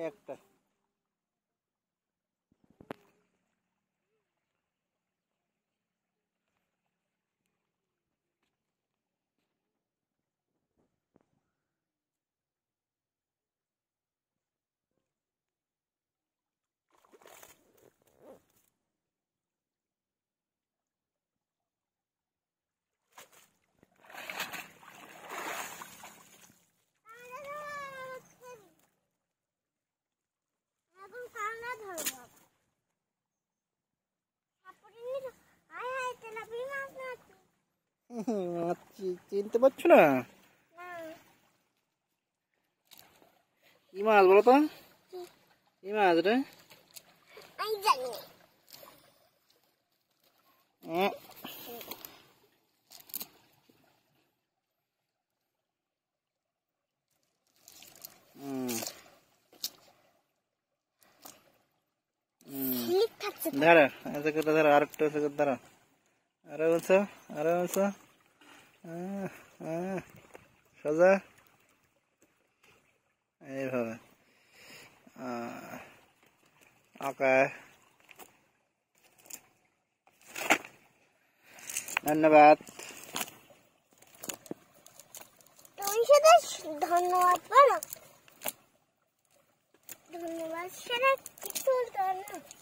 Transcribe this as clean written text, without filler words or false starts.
একটা চিনতে পারছো না? কি মাছ বলো তো? কি মাছ রে? আমি জানি ধরো ধরো আরেকটা ধরো আরো বলছো আরো বলছো সোজা এইভাবে ওকে ধন্যবাদ তুমি সেটা ধন্যবাদ বলো ধন্যবাদ সেটা কিছু না